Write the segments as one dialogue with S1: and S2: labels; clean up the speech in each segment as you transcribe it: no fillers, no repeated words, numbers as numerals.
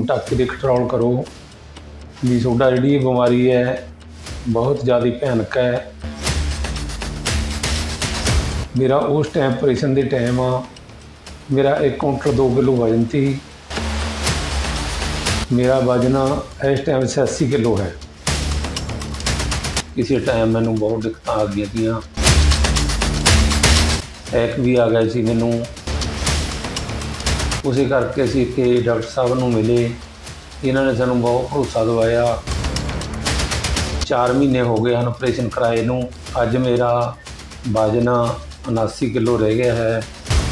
S1: मोटापे ते कंट्रोल करो भी तुहाडा जिहड़ी बीमारी है बहुत ज़्यादा भयानक है। मेरा उस टाइम ऑपरेशन के टाइम मेरा 1 कुंटल 2 किलो वजन थी। मेरा वजन इस टाइम 86 किलो है। किसी टाइम मैनू बहुत दिक्कत आ गई थी, अटैक भी आ गए सी मैनू। उस करके असीं इत्थे डॉक्टर साहब नूं मिले, इन्होंने सानू बहुत भरोसा दवाया। 4 महीने हो गए हैं ऑपरेशन कराए नूं। अज मेरा वजन 79 किलो रह गया है।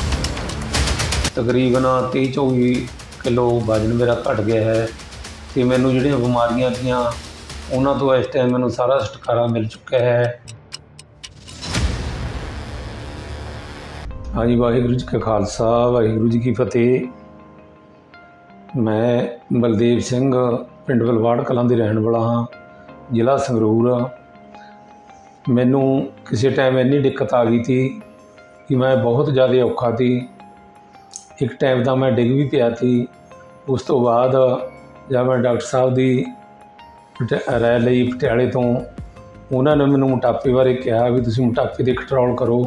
S1: तकरीबन 23-24 किलो वजन मेरा घट गया है। तो मैनू जिहड़ियां बीमारियां थीआं उन्हां तो इस टाइम मैनू सारा छुटकारा मिल चुका है। हाँ जी, वाहिगुरू जी का खालसा वाहिगुरू जी की फतेह। मैं बलदेव सिंह पिंड बलवाड़ कलां दे रहण वाला हाँ, जिला संगरूर। मैनू किसी टाइम इन्नी दिक्कत आ गई थी कि मैं बहुत ज़्यादा औखा थी। एक टाइम तो मैं डिग भी पिया थी। उस तो बाद जब मैं डॉक्टर साहब की राय लई पटियाले तो, उन्होंने मैनू मोटापे बारे कहा भी तुसीं मोटापे ते कंट्रोल करो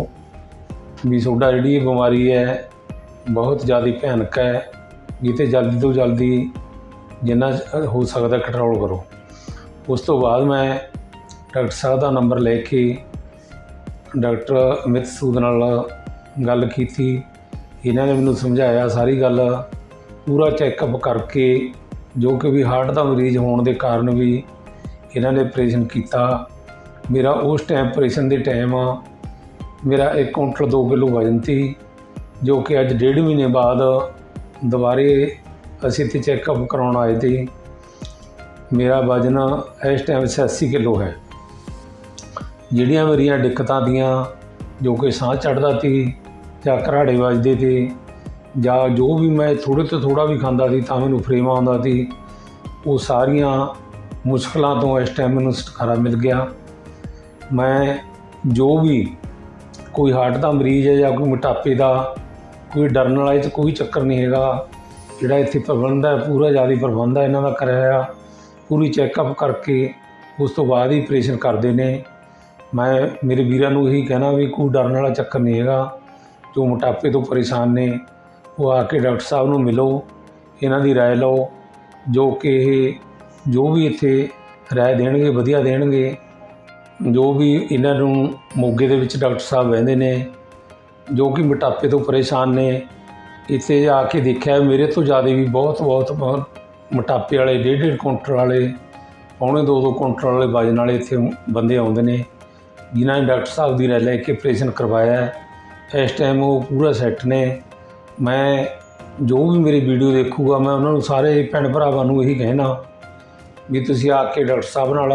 S1: भी तुहाडा जिहड़ी बीमारी है बहुत ज़्यादा भयानक है, भी ते जल्दी तो जल्दी जिन्ना हो सकता कंट्रोल करो। उस तो बाद मैं डॉक्टर साहब का नंबर लेके डॉक्टर अमित सूद नाल गल की। इन्होंने मैनू समझाया सारी गल, पूरा चैकअप करके, जो कि भी हार्ट का मरीज़ होने के कारण भी इन्होंने ऑपरेशन किया। मेरा उस टाइम ऑपरेशन के टाइम मेरा 1 कुंटल 2 किलो वजन थी, जो कि अज 1.5 महीने बाद दोबारे असीं इत्थे चैकअप कराउण आए थे। मेरा वजन इस टाइम 86 किलो है। जिहड़ियां मेरियां दिक्कतां थीआं, जो कि साह चढ़दा सी जां घराड़े वजदे थे जां जो भी मैं थोड़े तो थोड़ा भी खांदा सी तां मैनूं फरेवा आउंदा सी, वो सारियां मुश्किलां तो इस टाइम मैनूं छुटकारा मिल गया। मैं जो भी कोई हार्ट का मरीज़ है या कोई मोटापे का, कोई डरन वाला इह कोई चक्कर नहीं हैगा। जिहड़ा इत्थे प्रबंध है पूरा ज़्यादा प्रबंध है इन्हां दा कराया, पूरी चैकअप करके उस तो बाद ही ऑपरेशन करते हैं। मैं मेरे वीरां नूं यही कहना भी कोई डरन वाला चक्कर नहीं हैगा। जो मोटापे तो परेशान ने वो आके डॉक्टर साहब नूं मिलो, इन्हां दी राय लो, जो कि जो भी इत्थे राय देणगे वधिया देणगे। जो भी इन्हां नूं मोगे दे विच डॉक्टर साहब बहिंदे ने जो कि मोटापे तो परेशान ने, इत्थे आके देखिया मेरे तो ज़्यादा भी बहुत मोटापे वाले 1.5 कुंटल वाले, 1.25-2 कुंटल वाले वजन वाले इत्थे बंदे आउंदे ने, जिन्हां ने डॉक्टर साहब की राय लैके ऑपरेशन करवाया है। इस टाइम वो पूरा सैट ने। मैं जो भी मेरी वीडियो देखूगा मैं उन्होंने सारे भैन भरावां नूं यही कहना भी तुसीं आके डॉक्टर साहब नाल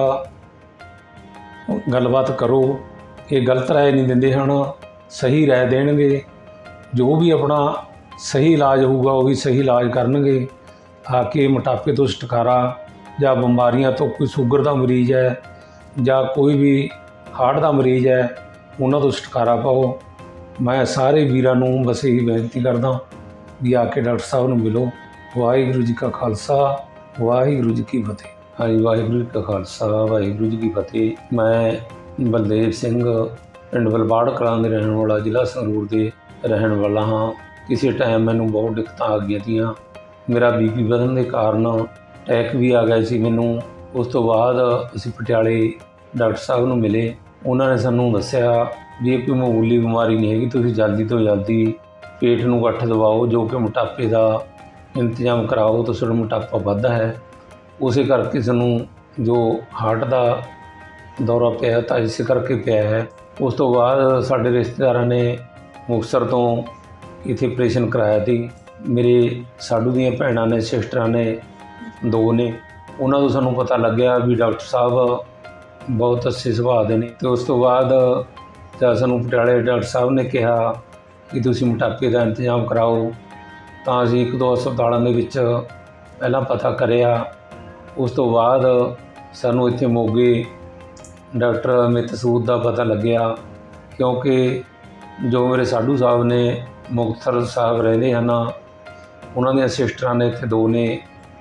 S1: गलबात करो। ये गलत राय नहीं दिंदे हन, सही राय देणगे। जो भी अपना सही इलाज होऊगा वो भी सही इलाज करनगे। आके मोटापे तो छुटकारा जां बीमारियां तो, कोई शुगर का मरीज़ है जां कोई भी हार्ट का मरीज़ है, उन्हां तो छुटकारा पाओ। मैं सारे वीरां नूं बस यही बेनती करदा भी आके डॉक्टर साहब नूं मिलो। वाहिगुरू जी का खालसा वाहिगुरू जी की फतेह। हाँ जी, वाहिगुरू जी का खालसा वाहिगुरू जी की फतेह। मैं बलदेव सिंह पिंड बलवाड़ कलां दे रहण वाला, जिला संगरूर दे रहण वाला हाँ। किसी टाइम मैनू बहुत दिक्कत आ गई थी। मेरा BP ਵਧਣ के कारण अटैक भी आ गए सी मैनू। उस तो बाद असीं पटियाले डॉक्टर साहब नूं मिले, उन्होंने सानू दस्सिया भी ये कोई मामूली बीमारी नहीं हैगी, तुसीं जल्दी तो जल्दी पेट नूं गठ दवाओ, जो कि मोटापे का इंतजाम कराओ तो साਡਾ मोटापा वधदा है। उस करके सानू जो हार्ट का दौरा पिया तो इस करके पिया है। उस तो बाद साडे रिश्तेदारां ने मुक्तसर तो इत्थे ऑपरेशन कराया थी। मेरे साडू दियां भैणां ने, सिस्टरां ने 2 ने, उन्हां तों सानू पता लग्या भी डॉक्टर साहब बहुत अच्छे सुभाਅ दे ने। तो उस तो बाद जब सानू पटियाले डॉक्टर साहब ने कहा कि तुसीं मोटापे का इंतजाम कराओ, तो असीं 1-2 हस्पतालों के विच पहलां पता करिया। उस तो बाद सानू इत्थे मोगे डॉक्टर अमित सूद का पता लग्या, क्योंकि जो मेरे साधू साहब ने मुक्तसर साहब रहंदे हैं, उन्होंने सिस्टरां ने इत्थे 2 ने,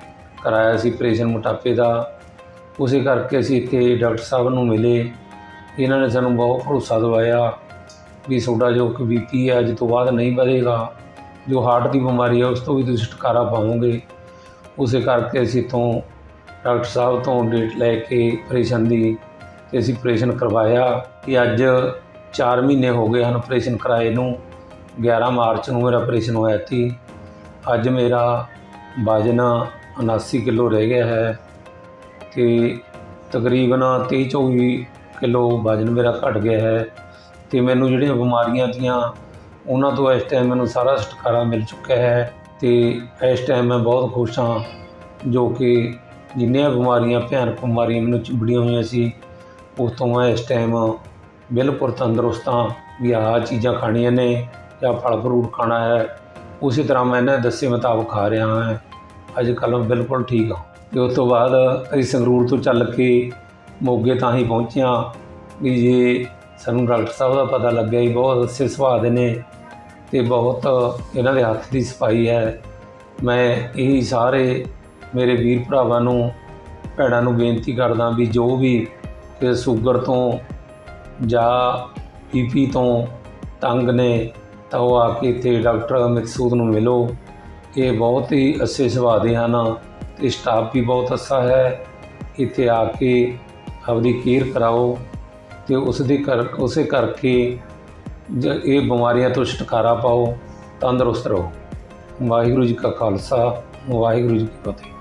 S1: कराया सी ऑपरेशन मोटापे का। उस करके असीं इत्थे डॉक्टर साहब नूं मिले। इन्हां ने सानूं बहुत भरोसा दवाया भी तुहाडा जो BP है अज तो बाद नहीं बढ़ेगा, जो हार्ट की बीमारी है उस तो भी तुसीं छुटकारा पाओगे। उस करके असीं इत्थों डॉक्टर साहब तो डेट लैके ऑपरेशन की ते असीं ऑपरेशन करवाया कि अज 4 महीने हो गए हैं ऑपरेशन कराए नूं। 11 मार्च नूं मेरा ऑपरेशन होया थी। अज मेरा वजन 79 किलो रह गया है तो तकरीबन 23-24 किलो वजन मेरा घट गया है। तो मैनूं जिहड़ियां बीमारियां थीआं उन्हां तो इस टाइम मैनूं सारा छुटकारा मिल चुका है। तो इस टाइम मैं बहुत खुश हाँ, जो कि जिन्नियां बीमारियां भयानक बीमारियां मैनूं चिंबड़ियां हुई सी उस तो मैं इस टाइम बिल्कुल तंदुरुस्त हाँ भी आह चीज़ां खाणियां ने या फल फ्रूट खाना है। उस तरह मैं इन्हां दस्से मुताबक खा रहा हाँ। अजकल मैं बिल्कुल ठीक हाँ। तो उस तो बाद असीं संगरूर तो चल के मोगे तां ही पहुँचे हाँ भी जे सानूं डॉक्टर साहब का पता लग्या ही बहुत अच्छे सुभाअ दे ने ते बहुत इन्हां दे हत्थ की सफाई है। मैं यही सारे मेरे वीर भरावां नूं भैणां नूं बेनती करदा भी जो भी शुगर तो या BP तो तंग ने तो वो आके इत्थे डॉक्टर अमित सूद नूं मिलो। ये बहुत ही अच्छे सुभाअ दे हन ते स्टाफ भी बहुत अच्छा है। इत्थे आके आपदी केयर कराओ तो उस करके ये बीमारियां तो छुटकारा पाओ, तंदुरुस्त रहो। वाहिगुरू जी का खालसा, वाहिगुरू जी की फतेह।